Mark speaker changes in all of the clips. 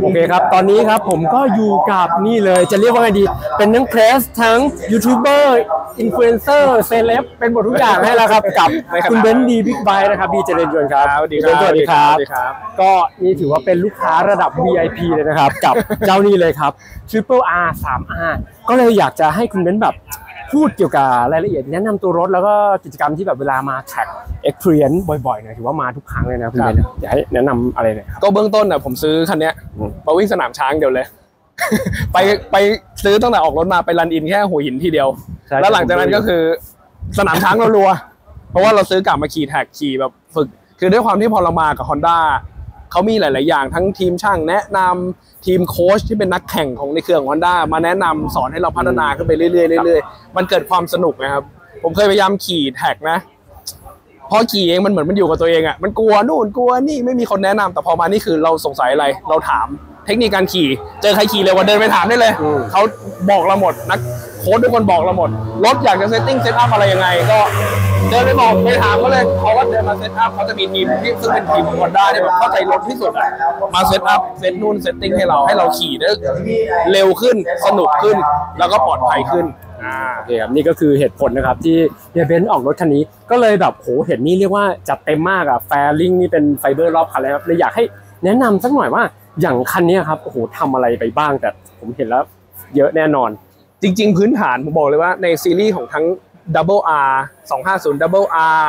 Speaker 1: โอเคครับตอนนี้ครับผมก็อยู่กับนี่เลยจะเรียกว่าไงดีเป็นทั้งเพรสทั้งยูทูบเบอร์อินฟลูเอนเซอร์เซเลบเป็นหมดทุกอย่างให้แล้วครับกับคุณเบนซ์ดีบิ๊กไบค์นะครับบีเจริญยนต์ครับ
Speaker 2: สวัสดีครับ
Speaker 1: ก็นี่ถือว่าเป็นลูกค้าระดับ VIP เลยนะครับกับเจ้านี้เลยครับ Triple R 3R ก็เลยอยากจะให้คุณเบนซ์แบบพูดเกี่ยวกับรายละเอียดแนะนำตัวรถแล้วก็กิจกรรมที่แบบเวลามาแท็ก experience บ่อยๆหน่อยถือว่ามาทุกครั้งเลยนะคุณเบนซ์อยากให้แนะนำอะไรหน่อยครับ
Speaker 2: ก็เบื้องต้นผมซื้อคันนี้มาวิ่งสนามช้างเดียวเลย ไปซื้อตั้งแต่ออกรถมาไปรันอินแค่หัวหินทีเดียวแล้วหลังจากนั้นก็คือสนามช้างรัวๆเพราะว่าเราซื้อกลับมาขี่แท็กขี่แบบฝึกคือด้วยความที่พอเรามากับ Honda เขามีหลายๆอย่างทั้งทีมช่างแนะนำทีมโค้ชที่เป็นนักแข่งของในเครือของ Honda มาแนะนำสอนให้เราพัฒนาขึ้นไปเรื่อยๆมันเกิดความสนุกนะครับผมเคยพยายามขี่แท็กนะพอขี่เองมันเหมือนมันอยู่กับตัวเองมันกลัวนู่นกลัวนี่ไม่มีคนแนะนำแต่พอมานี่คือเราสงสัยอะไรเราถามเทคนิคการขี่เจอใครขี่เร็วกว่าเดินไปถามได้เลยเขาบอกเราหมดนักโค้ชทุกคนบอกเราหมดรถอยากจะเซตติ้งเซตอัพอะไรยังไงก็เดินไปบอกไปถามเขาเลยเขาก็เดินมาเซตอัพเขาจะมีทีมที่ซึ่งเป็นทีมของ Honda ที่แบบเข้าใจรถที่สุดมาเซตอัพเซตนู่นเซตติ้งให้เราขี่ได้เร็วขึ้นสนุกขึ้นแล้วก็ปลอดภัยขึ้น
Speaker 1: โอเคครับนี่ก็คือเหตุผลนะครับที่เบนซ์ออกรถคันนี้ก็เลยแบบโหเห็นนี่เรียกว่าจัดเต็มมากแฟลิงนี่เป็นไฟเบอร์รอบคันเลยครับเลยอยากให้แนะนำสักหน่อยว่าอย่างคันนี้ครับโอ้โหทำอะไรไปบ้างแต่ผมเห็นแล้วเยอะแน่นอน
Speaker 2: จริงๆพื้นฐานผมบอกเลยว่าในซีรีส์ของทั้ง Double R 250 Double R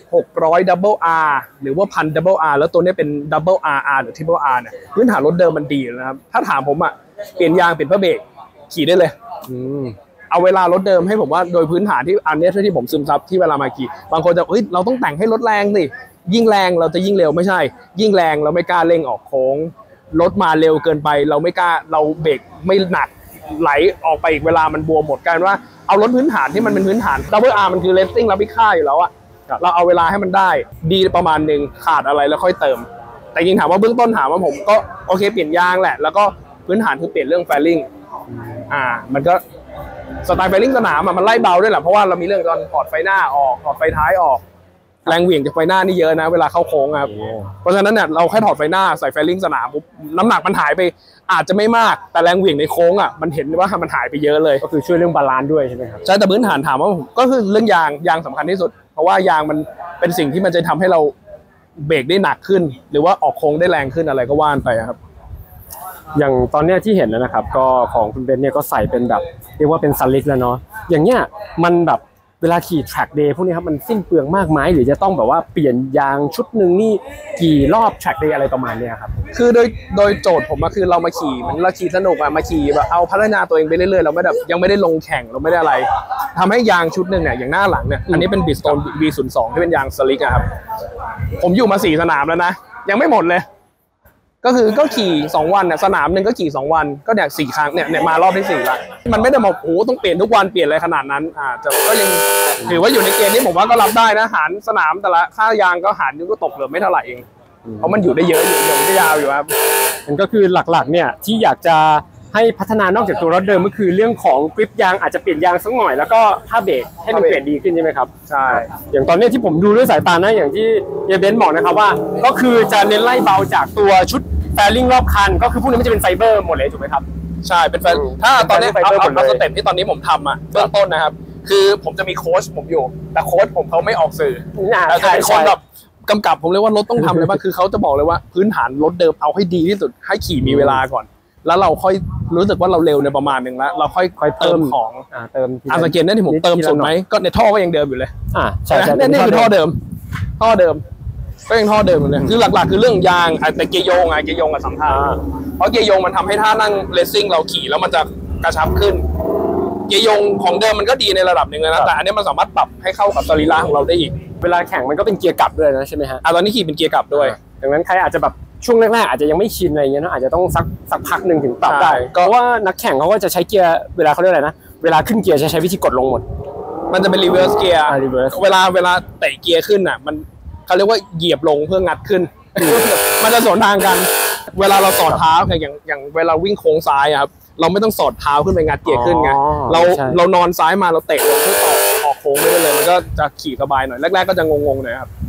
Speaker 2: 600 Double R หรือว่า1,000 Double R แล้วตัวนี้เป็น Double R หรือ Triple R เนี่ยพื้นฐานรถเดิมมันดีนะครับถ้าถามผมเปลี่ยนยางเปลี่ยนผ้าเบรกขี่ได้เลยเอาเวลารถเดิมให้ผมว่าโดยพื้นฐานที่อันนี้ที่ผมซึมซับที่เวลามาขี่บางคนจะเราต้องแต่งให้รถแรงสิยิ่งแรงเราจะยิ่งเร็วไม่ใช่ยิ่งแรงเราไม่กล้าเร่งออกโค้งรถมาเร็วเกินไปเราไม่กล้าเราเบรกไม่หนักไหลออกไปอีกเวลามันบวมหมดกันว่าเอารถพื้นฐานที่มันเป็นพื้นฐาน Double R มันคือ Racing รับพิฆาตอยู่แล้วเราเอาเวลาให้มันได้ดีประมาณนึงขาดอะไรแล้วค่อยเติมแต่จริงถามว่าเบื้องต้นถามว่าผมก็โอเคเปลี่ยนยางแหละแล้วก็พื้นฐานคือเปลี่ยนเรื่องแฟลิ่งมันก็สไตล์แฟลิ่งสนามมันไล่เบาด้วยแหละเพราะว่าเรามีเรื่องตอนถอดไฟหน้าออกถอดไฟท้ายออกแรงเหวี่ยงจากไฟหน้านี่เยอะนะเวลาเข้าโค้งครับเพราะฉะนั้นเนี่ยเราแค่ถอดไฟหน้าใส่ไฟลิ่งสนามปุ๊บน้ำหนักมันหายไปอาจจะไม่มากแต่แรงเหวี่ยงในโค้งมันเห็นว่ามันหายไปเยอะเลย
Speaker 1: ก็คือช่วยเรื่องบาลานซ์ด้วยใช่ไหมครับ
Speaker 2: ใช่แต่พื้นฐานถามว่าก็คือเรื่องยางสำคัญที่สุดเพราะว่ายางมันเป็นสิ่งที่มันจะทำให้เราเบรกได้หนักขึ้นหรือว่าออกโค้งได้แรงขึ้นอะไรก็ว่านไปครับ
Speaker 1: อย่างตอนนี้ที่เห็นนะครับก็ของคุณเบนเนี่ยก็ใส่เป็นแบบเรียกว่าเป็นสลิกแล้วเนาะอย่างเงี้ยมันแบบเวลาขี่ track day พวกนี้ครับมันสิ้นเปลืองมากไหมหรือจะต้องแบบว่าเปลี่ยนยางชุดหนึ่งนี่กี่รอบ track day อะไรประมาณนี้ครับ
Speaker 2: คือโดยโจทย์ผมคือเรามาขี่มันเราขี่สนุกมาขี่แบบเอาพัฒนาตัวเองไปเรื่อยๆเราไม่แบบยังไม่ได้ลงแข่งเราไม่ได้อะไรทำให้ยางชุดหนึ่งเนี่ยอย่างหน้าหลังเนี่ยอันนี้เป็น Bridgestone V02 ที่เป็นยางสลิกครับผมอยู่มา4 สนามแล้วนะยังไม่หมดเลยก็ขี่2 วันสนามหนึ่งก็ขี่2 วันก็เนี่ย4 ครั้งเนี่ยมารอบที่4ละมันไม่ได้บอกโอ้ต้องเปลี่ยนทุกวันเปลี่ยนอะไรขนาดนั้นแต่ก็ยังถือว่าอยู่ในเกณฑ์ที่ผมว่าก็รับได้นะหารสนามแต่ละค่ายางก็หารนึงก็ตกเหลือไม่เท่าไหร่เองเพราะมันอยู่ได้เยอะอยู่ได้ยาวอยู่ครับ
Speaker 1: มันก็คือหลักๆเนี่ยที่อยากจะให้พัฒนานอกจากตัวรถเดิมก็คือเรื่องของกริปยางอาจจะเปลี่ยนยางสักหน่อยแล้วก็ผ้าเบรกให้มันเปลี่ยนดีขึ้นใช่ไหมครับ
Speaker 2: ใช่
Speaker 1: อย่างตอนนี้ที่ผมดูด้วยสายตานะอย่างที่เบนซ์บอกนะครับว่าก็คือจะเน้นไล่เบาจากตัวชุดแฟลิ่งรอบคันก็คือพวกนี้มันจะเป็นไฟเบอร์หมดเลยถูกไหมครับ
Speaker 2: ใช่เป็นถ้าตอนนี้เอาสเต็ปที่ตอนนี้ผมทำเบื้องต้นนะครับคือผมจะมีโค้ชผมอยู่แต่โค้ชผมเขาไม่ออกสื่อแต่เป็นคนแบบกำกับผมเลยว่ารถต้องทำอะไรบ้างคือเขาจะบอกเลยว่าพื้นฐานรถเดิมเอาให้ดีที่สุดให้ขี่มีเวลาก่อนแล้วเราค่อยรู้สึกว่าเราเร็วในประมาณนึงแล้วเราค่อยเติมของสังเกตได้ที่ผมเติมสุดไหมก็ในท่อก็ยังเดิมอยู่เลย
Speaker 1: ใช่
Speaker 2: นี่คือท่อเดิมก็ยังท่อเดิมอยู่เลยคือหลักๆคือเรื่องยางแต่เกียร์โยงสำคัญเพราะเกียร์โยงมันทำให้ท่านั่งเรซซิ่งเราขี่แล้วมันจะกระชับขึ้นเกียร์โยงของเดิมมันก็ดีในระดับหนึ่งนะแต่อันนี้มันสามารถปรับให้เข้ากับสรีระของเราได้อีก
Speaker 1: เวลาแข่งมันก็เป็นเกียร์กลับด้วยนะใช่ไหมฮะ
Speaker 2: ตอนนี้ขี่เป็นเกียร์กลับด้วย
Speaker 1: ดังนั้นใครอาจจะแบบช่วงแรกๆอาจจะยังไม่ชินอะไรเงี้ยนะอาจจะต้องสักพักหนึ่งถึงปรับได้เพราะว่านักแข่งเขาก็จะใช้เกียร์เวลาเขาเรียกอะไรนะเวลาขึ้นเกียร์จะใช้วิธีกดลงหมด
Speaker 2: มันจะเป็นรีเวิร์สเกียร์เวลาเตะเกียร์ขึ้นมันเขาเรียกว่าเหยียบลงเพื่องัดขึ้นมันจะสวนทางกันเวลาเราสอดเท้าอย่างเวลาวิ่งโค้งซ้ายครับเราไม่ต้องสอดเท้าขึ้นไปงัดเกียร์ขึ้นไงเรานอนซ้ายมาเราเตะลงเพื่อต่อออกโค้งได้เลยมันก็จะขี่สบายหน่อยแรกๆก็จะงงๆหน่อยครับ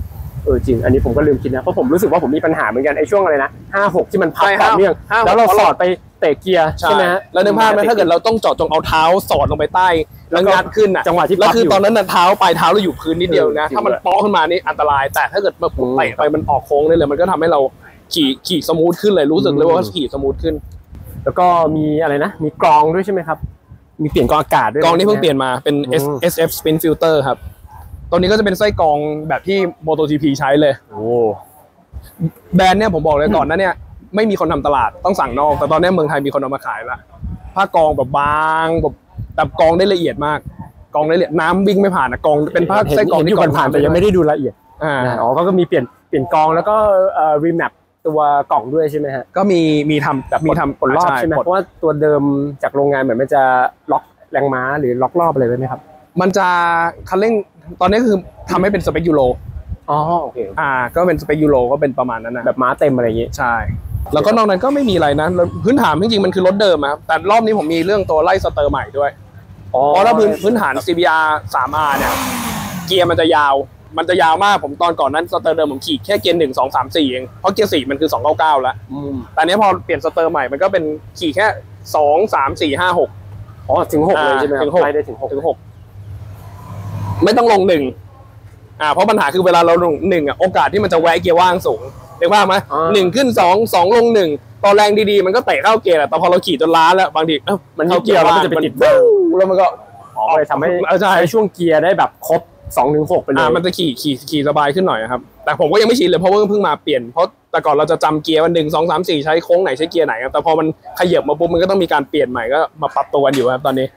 Speaker 1: จริงอันนี้ผมก็ลืมคิดนะเพราะผมรู้สึกว่าผมมีปัญหาเหมือนกันไอ้ช่วงอะไรนะ5-6ที่มันพับต่อเนื่องแล้วเราสอดไปเตะเกียร์ใช่ไหมฮะ
Speaker 2: แล้วนึกภาพไหมถ้าเกิดเราต้องเจาะจงเอาเท้าสอดลงไปใต้แล้วงัดขึ้นอ่ะ
Speaker 1: จังหวะที่
Speaker 2: แล้วคือตอนนั้นเท้าปลายเท้าเราอยู่พื้นนิดเดียวนะถ้ามันเปาะขึ้นมานี่อันตรายแต่ถ้าเกิดมาเตะไปมันออกโค้งได้เลยมันก็ทำให้เราขี่สมูทขึ้นเลยรู้สึกเลยว่าขี่สมูทขึ้น
Speaker 1: แล้วก็มีอะไรนะมีกรองด้วยใช่ไหมครับมีเปลี่ยนกรองอากาศด้วย
Speaker 2: กรองนี้เพิ่งเปลี่ยนมาเป็น SF Spin Filter ครับตัวนี้ก็จะเป็นไส้กรองแบบที่ MotoGP ใช้เลย
Speaker 1: โอ้
Speaker 2: แบรนด์เนี่ยผมบอกเลยก่อนนะเนี่ยไม่มีคนทำตลาดต้องสั่งนอกแต่ตอนนี้เมืองไทยมีคนเอามาขายละผ้ากรองแบบบางแบบกรองได้ละเอียดมากกรองได้ละเอียดน้ำวิ่งไม่ผ่านนะกรองเป็นผ้าไส้กรอง
Speaker 1: ที่ผ่านแต่ยังไม่ได้ดูละเอียดก็มีเปลี่ยนกรองแล้วก็รีแมปตัวกล่องด้วยใช่ไหมฮะ
Speaker 2: ก็มีทำแบบมีทำ
Speaker 1: ปลดรอบใช่ไหมเพราะว่าตัวเดิมจากโรงงานเหมือนมันจะล็อกแรงม้าหรือล็อกรอบอะไรไว้ไหมครับ
Speaker 2: มันจะคันเร่งตอนนี้คือทำให้เป็นสเปคยูโร
Speaker 1: โอเค
Speaker 2: ก็เป็นสเปคยูโรก็เป็นประมาณนั้นนะ
Speaker 1: แบบม้าเต็มอะไรอย่างงี้
Speaker 2: ใช่แล้วก็นอกนั้นก็ไม่มีอะไรนะพื้นฐานจริงๆมันคือรถเดิมครับแต่รอบนี้ผมมีเรื่องตัวไล่สเตอร์ใหม่ด้วยเพราะถ้าพื้นฐาน CBR 3R เนี่ยเกียร์มันจะยาวมากผมตอนก่อนนั้นสเตอร์เดิมผมขี่แค่เกียร์1 2 3 4เองเพราะเกียร์4มันคือ299แล้วแต่นี้พอเปลี่ยนสเตอร์ใหม่มันก็เป็นขี่แค่2 3 4 5 6
Speaker 1: ถึง6เลยใช่ไหม
Speaker 2: ถึง6
Speaker 1: ได้ถึง
Speaker 2: 6ไม่ต้องลง1เพราะปัญหาคือเวลาเราลง1โอกาสที่มันจะแวะเกียร์ว่างสูงเห็นว่าไหม1ขึ้น2ลง1ตอนแรงดีๆมันก็เตะเข้าเกียร์แต่พอเราขี่จนล้าแล้วบางที
Speaker 1: มันเข้าเกียร์แล้วมันจะไปติด
Speaker 2: แล้วมันก็
Speaker 1: เลยทำให้ช่วงเกียร์ได้แบบครบ2-6ไปเลย
Speaker 2: มันจะขี่สบายขึ้นหน่อยครับแต่ผมก็ยังไม่ชินเลยเพราะว่าเพิ่งมาเปลี่ยนเพราะแต่ก่อนเราจะจำเกียร์วัน1 2 3 4ใช้โค้งไหนใช้เกียร์ไหนแต่พอมันขยับมาปุ๊บมันก็ต้องมีการเปลี่ยนใหม่ก็มาปรับตัวกันอยู่ครับตอนนี้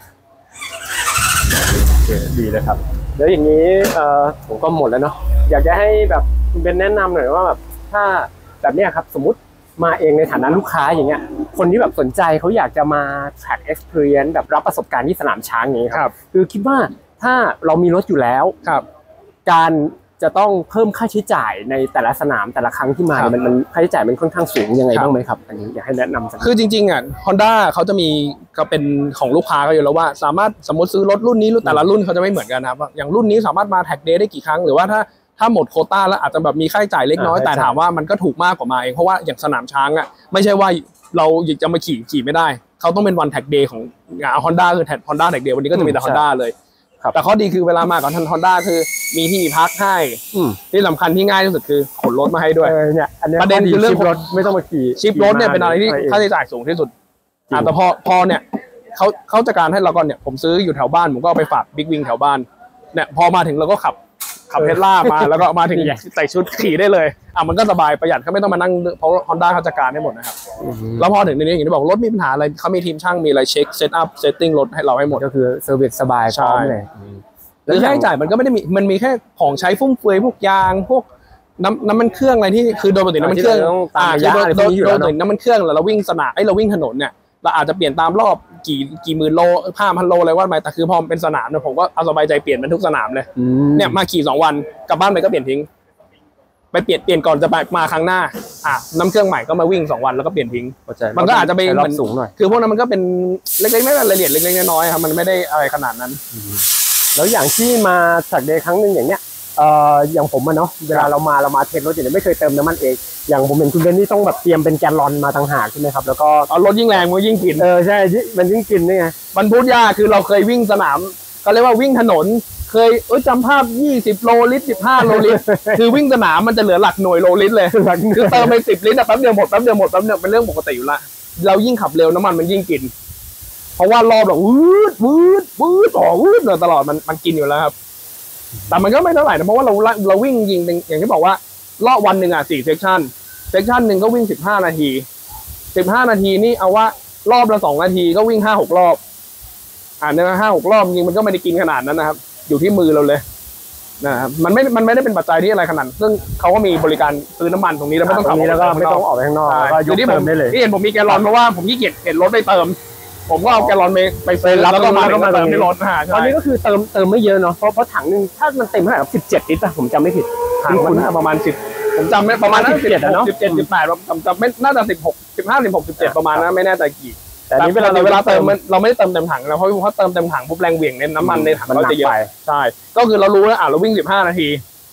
Speaker 1: ดีเลยครับแล้วอย่างนี้ผมก็หมดแล้วเนาะอยากจะให้แบบคุณเป็นแนะนำหน่อยว่าแบบถ้าแบบนี้ครับสมมติมาเองในฐานะลูกค้าอย่างเงี้ยคนที่แบบสนใจเขาอยากจะมา track experience แบบรับประสบการณ์ที่สนามช้างอย่างนี้ครับคือคิดว่าถ้าเรามีรถอยู่แล้วการจะต้องเพิ่มค่าใช้จ่ายในแต่ละสนามแต่ละครั้งที่มามันค่าใช้จ่ายมันค่อนข้างสูงยังไงบ้างไหมครับอันนี้อยากให้แนะนำสัก
Speaker 2: คือจริงๆHonda เขาจะมีก็เป็นของลูกค้าก็อยู่แล้วว่าสามารถสมมติซื้อรถรุ่นนี้แต่ละรุ่นเขาจะไม่เหมือนกันครับอย่างรุ่นนี้สามารถมาแท็กเดย์ได้กี่ครั้งหรือว่าถ้าหมดโควต้าแล้วอาจจะแบบมีค่าใช้จ่ายเล็กน้อยแต่ถามว่ามันก็ถูกมากกว่ามาเองเพราะว่าอย่างสนามช้างไม่ใช่ว่าเราอยากจะมาขี่ไม่ได้เขาต้องเป็นวันแท็กเดย์ของHonda คือHonda แท็กเดย์วันนี้ก็จะมีแต่ Honda เลยแต่ข้อดีคือเวลามากับHondaคือมีที่พักให้ที่สำคัญที่ง่ายที่สุดคือขนรถมาให้ด้วย
Speaker 1: เนี่ย
Speaker 2: ประเด็นคือเรื่อง
Speaker 1: รถไม่ต้องมาขี่
Speaker 2: ชิปรถเนี่ยเป็นอะไรที่ค่าใช้จ่ายสูงที่สุดแต่พอเนี่ยเขาจัดการให้เราก่อนเนี่ยผมซื้ออยู่แถวบ้านผมก็เอาไปฝากบิ๊กวิงแถวบ้านเนี่ยพอมาถึงเราก็ขับเทสลามาแล้วก็มาถึงใส่ชุดขี่ได้เลยมันก็สบายประหยัดก็ไม่ต้องมานั่งเพราะ Honda เขาจัดการให้หมดนะครับแล้วพอถึงในนี้อย่างที่บอกรถมีปัญหาอะไรเขามีทีมช่างมีอะไรเช็คเซตอัพเซตติ้งรถให้เราให้หมด
Speaker 1: ก็คือเซอร์วิสสบายพร้อมเลย
Speaker 2: แล้วค่าใช้จ่ายมันก็ไม่ได้มีแค่ของใช้ฟุ่มเฟือยพวกยางพวกน้ำมันเครื่องอะไรที่คือโดยปกติน้ำมันเครื่องโดยปกติน้ำมันเครื่องเราวิ่งสนามเราวิ่งถนนเนี่ยเราอาจจะเปลี่ยนตามรอบกี่หมื่นโล5,000 โลอะไรว่าไปแต่คือพอเป็นสนามเนี่ยผมก็เอาสบายใจเปลี่ยนมันทุกสนามเลยเนี่ยมาขี่2 วันกลับบ้านไปก็เปลี่ยนทิ้งไปเปลี่ยนก่อนจะมาครั้งหน้าน้ำเครื่องใหม่ก็มาวิ่ง2 วันแล้วก็เปลี่ยนทิ้งมันก็อาจจะไปมัน
Speaker 1: สูงหน่อย
Speaker 2: คือพวกนั้นมันก็เป็นเล็กๆไม่รายละเอียดเล็กๆน้อยๆครับมันไม่ได้อะไรขนาดนั้น
Speaker 1: แล้วอย่างที่มาสักเดย์ครั้งหนึ่งอย่างเนี้ยอย่างผมเนาะเวลาเรามาเทสรถอย่างนี้ไม่เคยเติมน้ำมันเองอย่างผมเห็นคุณเบนนี่ต้องแบบเตรียมเป็นแกลลอนมาต่างหากใช่ไหมครับแล้วก็
Speaker 2: รถยิ่งแรงมันยิ่งกิน
Speaker 1: ใช่มันยิ่งกินนี่ไง
Speaker 2: มันพูดยากคือเราเคยวิ่งสนามก็เรียกว่าวิ่งถนนเคยจำภาพ20 โลลิตร15 โลลิตรคือวิ่งสนามมันจะเหลือหลักหน่วยโลลิตรเลยคือเติมไป10 ลิตรแป๊บเดียวหมดเป็นเรื่องปกติอยู่ละเรายิ่งขับเร็วน้ำมันมันยิ่งกินเพราะว่ารอบแบบวืดตลอดมันกินอยู่แล้วครับแต่มันก็ไม่เท่าไหร่นะเพราะว่าเราวิ่งยิงอย่างที่บอกว่ารอบวันหนึ่ง4 เซกชันหนึ่งก็วิ่ง15 นาที15 นาทีนี่เอาว่ารอบละ2 นาทีก็วิ่ง5-6 รอบเนี่ย5-6 รอบจริงมันก็ไม่ได้กินขนาดนั้นนะครับอยู่ที่มือเราเลยนะครับมันไม่ได้เป็นปัจจัยที่อะไรขนาดซึ่งเขาก็มีบริการซื้อน้ำมันตรงนี้แล้วไม่ต้องขับ
Speaker 1: แล้วก็ไม่ต้องออกไปข้างนอกก็ยกเติมได้เลย
Speaker 2: ที่เห็นผมมีแกลลอนเพราะว่าผมขี้เกียจเห็นรถไปเติมผมก็เอาแกลลอนไปซื้อแล้วก็มาเติมที่รถ
Speaker 1: ตอนนี้ก็คือเติมไม่เยอะเนาะเพราะถังนึงถ้ามันเต็มเท่าไหร่17 ลิตรผมจำไม่ผิด
Speaker 2: ถังมันประมาณ10ผมจำไม่ประมาณ17นะเนาะ17 18จำไม่น่าจะ16 15 16 17ประมาณนั้นไม่แน่ใจกี่แต่นี้เวลาเติมเราไม่ได้เติมเต็มถังนะเพราะเติมเต็มถังปุ๊บแรงเหวี่ยงในน้ำมันในถังเราจะเยอะใช่ก็คือเรารู้แล้วเราวิ่ง15 นาที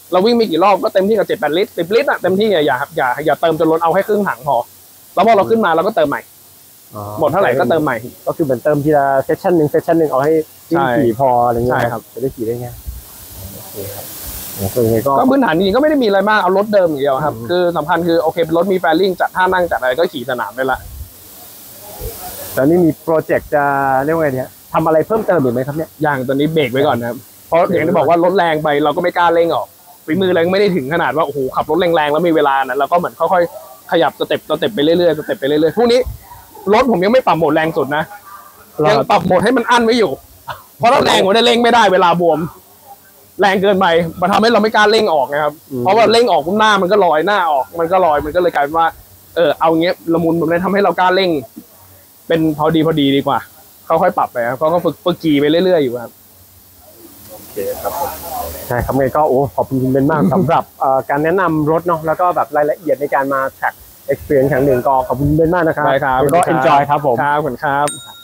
Speaker 2: เราวิ่งไม่กี่รอบก็เต็มที่กับ7-8 ลิตร10 ลิตรอะเต็มที่อย่าเติมจนล้นเอาแค่ครึ่งถังพอแล้วพอเราขึ้นมาเราก็เติมใหม่หมดเท่าไหร่ก็เติมใหม่
Speaker 1: ก็คือเหมือนเติมทีละเซสชั่นหนึ่งเอาให้วิ่งขี่พออะไรเงี้ย
Speaker 2: ใช่ครับ
Speaker 1: จะได้ขี่ได้ง่ายโอเคครับยังไงก็
Speaker 2: ก็พื้นฐานจริงๆก็ไม่ได้มีอะไรมากเอารถเดิมอย่างเดียวครับคือสำคัญคือโอเคเป็นรถมีแฟลิ่งจัดท่านั่งจัดอะไรก็ขี่สนามได้ละ
Speaker 1: แต่นี่มีโปรเจกต์จะเรียกว่าไงเนี่ยทำอะไรเพิ่มเติมอีกไหมครับเนี่ย
Speaker 2: อย่างตัวนี้เบรกไว้ก่อนนะครับเพราะอย่างที่บอกว่ารถแรงไปเราก็ไม่กล้าเร่งออกฝีมือเราไม่ได้ถึงขนาดว่าโอ้โหขับรถแรงๆแล้วมีเวลานะเราก็เหมือนค่อยๆขยับสเต็ปไปเรื่อยๆสเต็ปไปเรื่อยๆพวกนี้รถผมยังไม่ปรับโหมดแรงสุดนะยังปรับโหมดให้มันอั้นไว้อยู่เพราะถ้าแรงผมได้เร่งไม่ได้เวลาบวมแรงเกินไปมันทำให้เราไม่กล้าเร่งออกนะครับเพราะว่าเร่งออกหน้ามันก็ลอยหน้าออกมันก็ลอยมันก็เลยกลายเป็นว่าเอาเงี้ยละมุนแบบนี้ทำให้เรากล้าเร่งเป็นพอดีดีกว่าค่อยๆปรับไปครับก็ฝึกขี่ไปเรื่อยๆอยู่ครับ
Speaker 1: โอเคครับผมใช่ครับไงก็ขอบคุณคุณเบนมาก สำหรับการแนะนำรถเนาะแล้วก็แบบรายละเอียดในการมาแท็ก experience ครั้งหนึ่งก็ขอบคุณคุณเบนมากนะครับ
Speaker 2: ได้ครับ
Speaker 1: ก็ enjoy ครับผม
Speaker 2: ครับขอบคุณครับ